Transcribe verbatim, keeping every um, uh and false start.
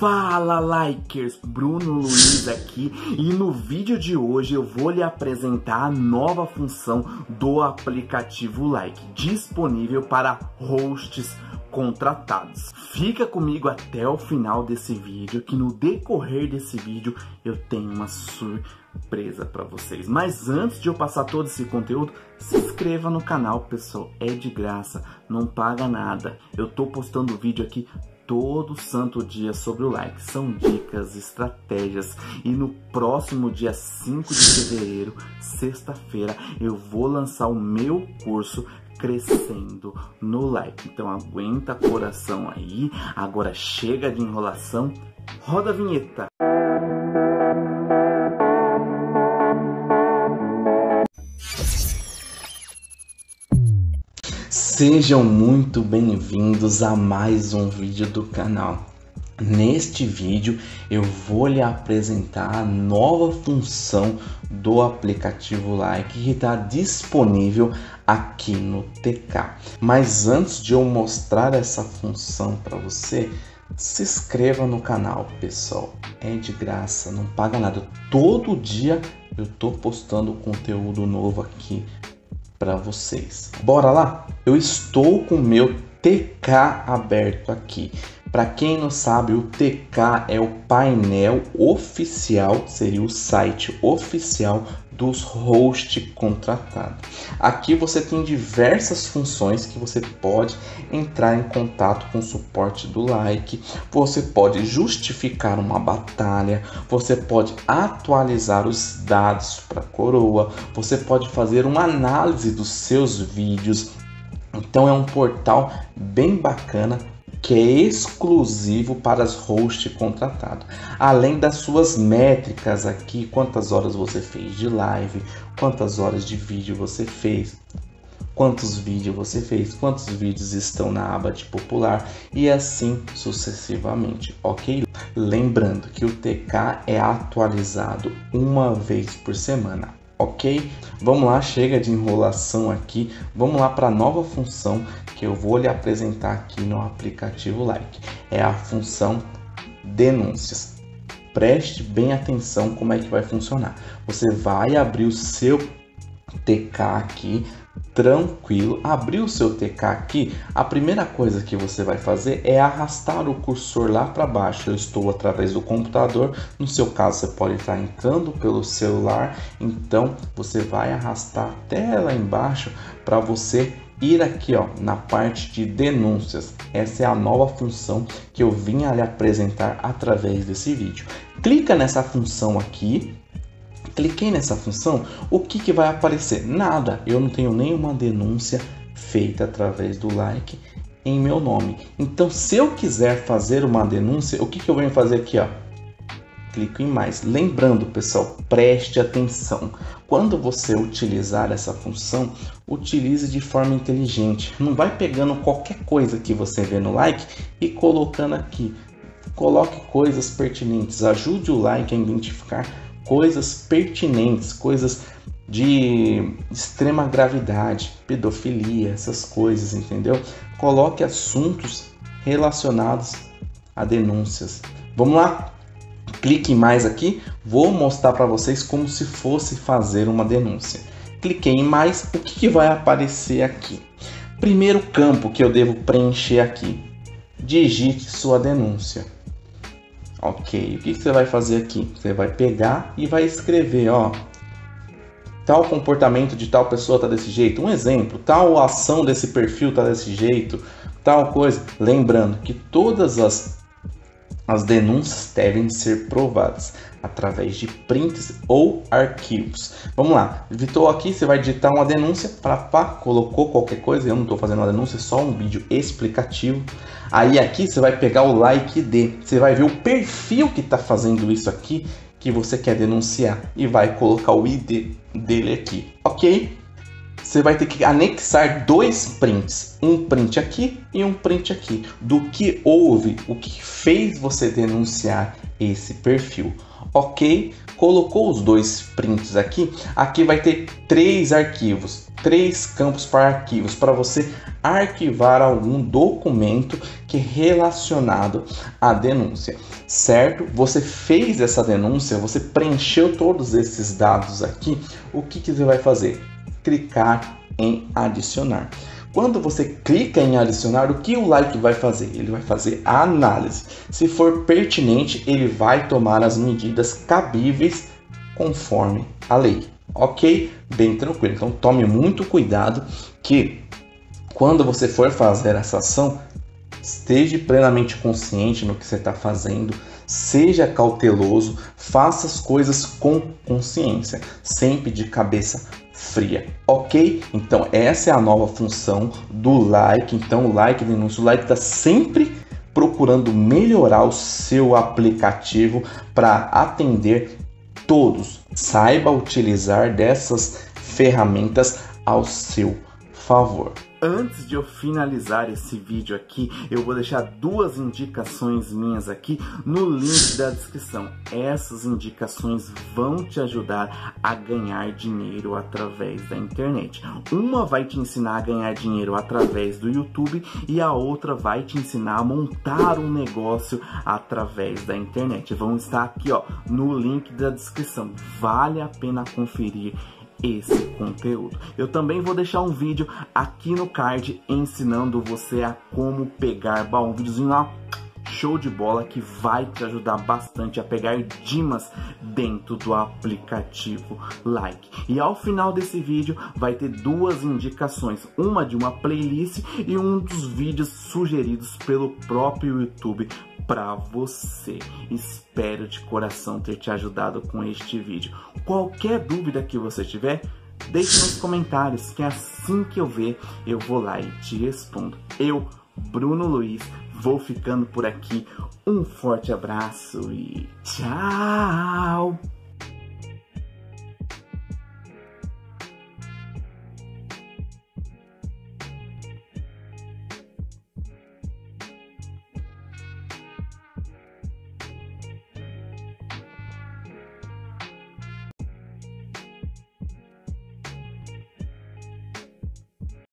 Fala likers, Bruno Luiz aqui e no vídeo de hoje eu vou lhe apresentar a nova função do aplicativo Like, disponível para hosts contratados. Fica comigo até o final desse vídeo, que no decorrer desse vídeo eu tenho uma surpresa para vocês. Mas antes de eu passar todo esse conteúdo, se inscreva no canal, pessoal, é de graça, não paga nada. Eu tô postando vídeo aqui todo santo dia sobre o Like, são dicas, estratégias, e no próximo dia cinco de fevereiro, sexta-feira, eu vou lançar o meu curso Crescendo no Like. Então aguenta coração aí, agora chega de enrolação, roda a vinheta. Sejam muito bem-vindos a mais um vídeo do canal. Neste vídeo eu vou lhe apresentar a nova função do aplicativo Like que está disponível aqui no T K. Mas antes de eu mostrar essa função para você, se inscreva no canal, pessoal. É de graça, não paga nada. Todo dia eu tô postando conteúdo novo aqui para vocês. Bora lá? Eu estou com o meu T K aberto aqui. Para quem não sabe, o T K é o painel oficial, seria o site oficial dos hosts contratados. Aqui você tem diversas funções que você pode entrar em contato com o suporte do Like, você pode justificar uma batalha, você pode atualizar os dados para a coroa, você pode fazer uma análise dos seus vídeos. Então é um portal bem bacana, que é exclusivo para os hosts contratados. Além das suas métricas aqui, quantas horas você fez de live, quantas horas de vídeo você fez, quantos vídeos você fez, quantos vídeos estão na aba de popular e assim sucessivamente, ok? Lembrando que o T K é atualizado uma vez por semana. Ok? Vamos lá, chega de enrolação aqui, vamos lá para a nova função que eu vou lhe apresentar aqui no aplicativo Like. É a função denúncias. Preste bem atenção como é que vai funcionar. Você vai abrir o seu T K aqui, tranquilo. Abrir o seu T K aqui, a primeira coisa que você vai fazer é arrastar o cursor lá para baixo. Eu estou através do computador, no seu caso você pode estar entrando pelo celular, então você vai arrastar até lá embaixo para você ir aqui, ó, na parte de denúncias. Essa é a nova função que eu vim a lhe apresentar através desse vídeo. Clica nessa função aqui. Cliquei nessa função, o que, que vai aparecer? Nada, eu não tenho nenhuma denúncia feita através do Like em meu nome. Então, se eu quiser fazer uma denúncia, o que, que eu venho fazer aqui? Ó? Clico em mais. Lembrando, pessoal, preste atenção. Quando você utilizar essa função, utilize de forma inteligente. Não vai pegando qualquer coisa que você vê no Like e colocando aqui. Coloque coisas pertinentes. Ajude o Like a identificar coisas pertinentes, coisas de extrema gravidade, pedofilia, essas coisas, entendeu? Coloque assuntos relacionados a denúncias. Vamos lá? Clique em mais aqui, vou mostrar para vocês como se fosse fazer uma denúncia. Cliquei em mais, o que, que vai aparecer aqui? Primeiro campo que eu devo preencher aqui, digite sua denúncia. Ok, o que você vai fazer aqui? Você vai pegar e vai escrever, ó, tal comportamento de tal pessoa tá desse jeito, um exemplo, tal ação desse perfil tá desse jeito, tal coisa. Lembrando que todas as, as denúncias devem ser provadas através de prints ou arquivos. Vamos lá, digitou aqui, você vai digitar uma denúncia, para pá, colocou qualquer coisa, eu não estou fazendo uma denúncia, é só um vídeo explicativo. Aí aqui você vai pegar o like I D, você vai ver o perfil que está fazendo isso aqui, que você quer denunciar, e vai colocar o I D dele aqui, ok? Você vai ter que anexar dois prints, um print aqui e um print aqui, do que houve, o que fez você denunciar esse perfil. Ok? Colocou os dois prints aqui, aqui vai ter três arquivos, três campos para arquivos, para você arquivar algum documento que é relacionado à denúncia, certo? Você fez essa denúncia, você preencheu todos esses dados aqui, o que, que você vai fazer? Clicar em adicionar. Quando você clica em adicionar, o que o like vai fazer? Ele vai fazer a análise. Se for pertinente, ele vai tomar as medidas cabíveis conforme a lei. Ok? Bem tranquilo. Então tome muito cuidado que quando você for fazer essa ação, esteja plenamente consciente no que você está fazendo, seja cauteloso, faça as coisas com consciência, sempre de cabeça fria, ok? Então essa é a nova função do like. Então o like denúncia, o like está sempre procurando melhorar o seu aplicativo para atender todos. Saiba utilizar dessas ferramentas ao seu favor. Antes de eu finalizar esse vídeo aqui, eu vou deixar duas indicações minhas aqui no link da descrição. Essas indicações vão te ajudar a ganhar dinheiro através da internet. Uma vai te ensinar a ganhar dinheiro através do YouTube e a outra vai te ensinar a montar um negócio através da internet. Vão estar aqui, ó, no link da descrição. Vale a pena conferir esse conteúdo. Eu também vou deixar um vídeo aqui no card ensinando você a como pegar, bom, um videozinho lá show de bola que vai te ajudar bastante a pegar dimas dentro do aplicativo Like. E ao final desse vídeo vai ter duas indicações, uma de uma playlist e um dos vídeos sugeridos pelo próprio YouTube para você. Espero de coração ter te ajudado com este vídeo. Qualquer dúvida que você tiver, deixe nos comentários, que assim que eu ver, eu vou lá e te respondo. Eu, Bruno Luiz, vou ficando por aqui. Um forte abraço e tchau!